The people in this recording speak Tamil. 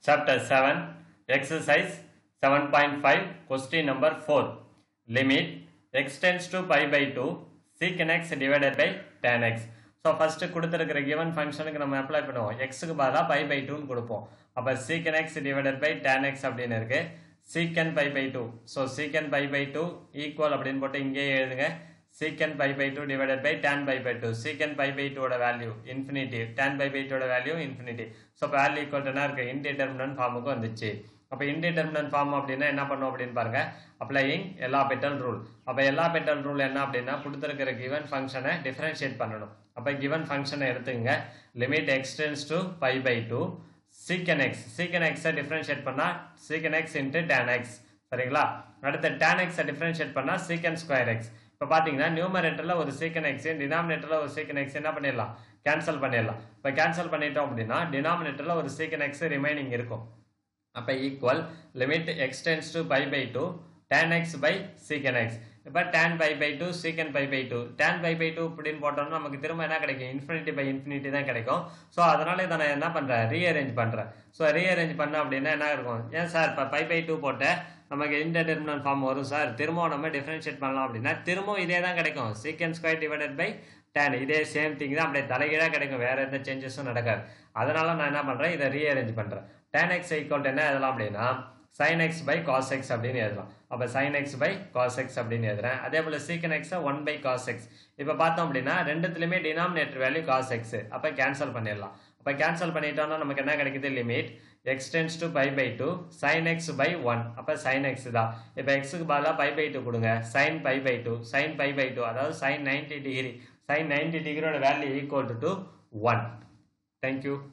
Chapter 7, Exercise 7.5, Question number 4. Limit x tends to pi by 2, secant x divided by tan x. So, first கொடுத்திருக்கிற given function நம்ம apply பண்ணுவோம். x க்கு பதிலா pi by 2 கொடுப்போம். அப்ப secant x divided by tan x அப்படின்னு இருக்கு. Secant pi by 2. So, secant pi by 2 equal அப்படின்னு போட்டு இங்கே எழுதுங்க. Secant pi by 2 divided by tan pi by 2. Secant pi by 2 ஓட value infinity. Tan pi by 2 ஓட value infinity. So, value equal to என்ன இருக்கு? Indeterminate ஃபார்முக்கு வந்துச்சு. அப்ப indeterminate ஃபார்ம் அப்படின்னா என்ன பண்ணும் அப்படின்னு பாருங்க. Applying L'Hopital rule. அப்ப L'Hopital rule என்ன அப்படின்னா கொடுத்திருக்கிற given function differentiate பண்ணணும். அப்ப given function எடுத்துங்க. Limit x tends to pi by 2. Secant x. Secant x differentiate பண்ணா secant x into tan x. சரிங்களா? அடுத்து tan x differentiate பண்ணா secant square x. இப்போ பாத்தீங்கன்னா நியூமரேட்டர்ல ஒரு secant x டினாமினேட்டர்ல ஒரு secant x என்ன பண்ணிடலாம் கேன்சல் பண்ணிடலாம். இப்போ கேன்சல் பண்ணிட்டோம் அப்படின்னா டினாமினேட்டர்ல ஒரு secant x ரிமைனிங் இருக்கும். அப்ப equal limit x tends to pi by 2 tan x by secant x. இப்போ tan pi by 2 secant pi by 2 tan pi by 2 அப்படின்னு போட்டோம்னா நமக்கு திரும்ப என்ன கிடைக்கும் இன்ஃபினிட்டி பை இன்ஃபினிட்டி தான் கிடைக்கும். ஸோ அதனால இதை நான் என்ன பண்றேன் ரீஅரேஞ்ச் பண்றேன். ஸோ ரீஅரேஞ்ச் பண்ண அப்படின்னா என்ன இருக்கும் ஏன் சார் இப்போ pi by 2 போட்ட நமக்கு இன்டெர்மினன்ட் ஃபார்ம் வரும் சார் திரும்பவும் நம்ம டிஃபரன்ஷியேட் பண்ணலாம் அப்படின்னா திரும்பவும் இதே தான் கிடைக்கும் secant square divided by tan இதே சேம் திங் தான் அப்படியே தலைகீழா கிடைக்கும் வேற எந்த சேஞ்சஸும் நடக்காது. அதனால நான் என்ன பண்றேன் இதை ரீஅரேஞ்ச் பண்றேன். tan x ஈக்குவல் என்ன எழுதலாம் அப்படின்னா sin x by cos x அப்படின்னு எழுதலாம். அப்ப sin x by cos x அப்படின்னு எழுதுறேன். அதே போல secant x 1 by cos x. இப்ப பார்த்தோம் அப்படின்னா ரெண்டுத்துலயுமே டினாமினேட்டர் வேல்யூ cos x. அப்ப கேன்சல் பண்ணிடலாம். அப்ப கேன்சல் பண்ணிட்டோம்னா நமக்கு என்ன கிடைக்குது limit x tends to pi by 2 sin x by 1. அப்ப sin x தான். இப்ப x க்கு பதிலா pi by 2 கொடுங்க. sin pi by 2 sin pi by 2 அதாவது sin 90 டிகிரி sin 90 டிகிரியோட value equal to 1. Thank you.